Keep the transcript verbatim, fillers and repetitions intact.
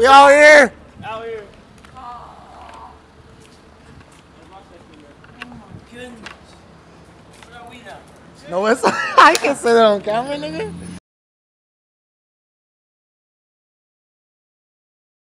We all here. Out here. Oh my goodness. Where are we now? No, it's I can say that on camera, nigga.